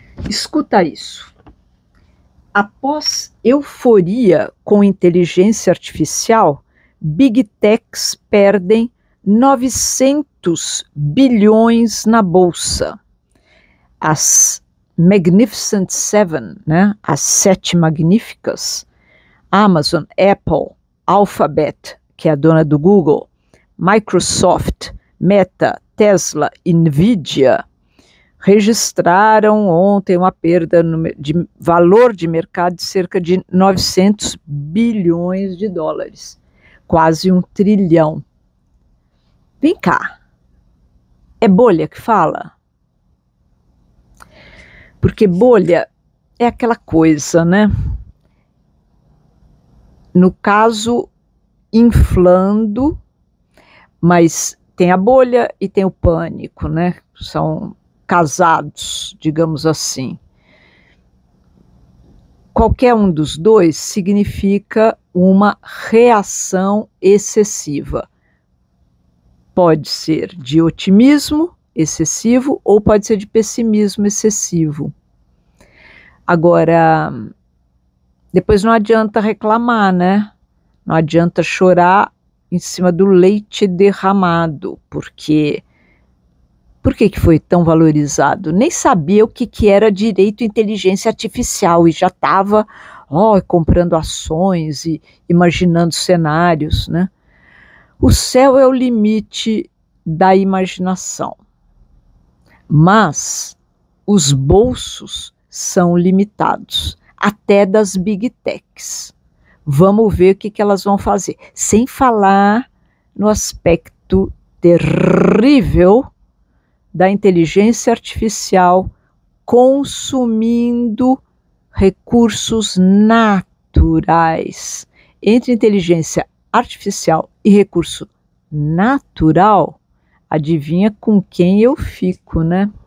Escuta isso. Após euforia com inteligência artificial, Big Techs perdem 900 bilhões na bolsa. As Magnificent Seven, né? As sete magníficas, Amazon, Apple, Alphabet, que é a dona do Google, Microsoft, Meta, Tesla, Nvidia, registraram ontem uma perda de valor de mercado de cerca de 900 bilhões de dólares, quase 1 trilhão. Vem cá, é bolha que fala? Porque bolha é aquela coisa, né? No caso, inflando, mas tem a bolha e tem o pânico, né? São casados, digamos assim. Qualquer um dos dois significa uma reação excessiva. Pode ser de otimismo excessivo ou pode ser de pessimismo excessivo. Agora, depois não adianta reclamar, né? Não adianta chorar em cima do leite derramado, porque por que foi tão valorizado? Nem sabia o que era direito à inteligência artificial e já estava comprando ações e imaginando cenários, né? O céu é o limite da imaginação, mas os bolsos são limitados, até das Big Techs. Vamos ver o que elas vão fazer, sem falar no aspecto terrível da inteligência artificial consumindo recursos naturais. Entre inteligência artificial e recurso natural, adivinha com quem eu fico, né?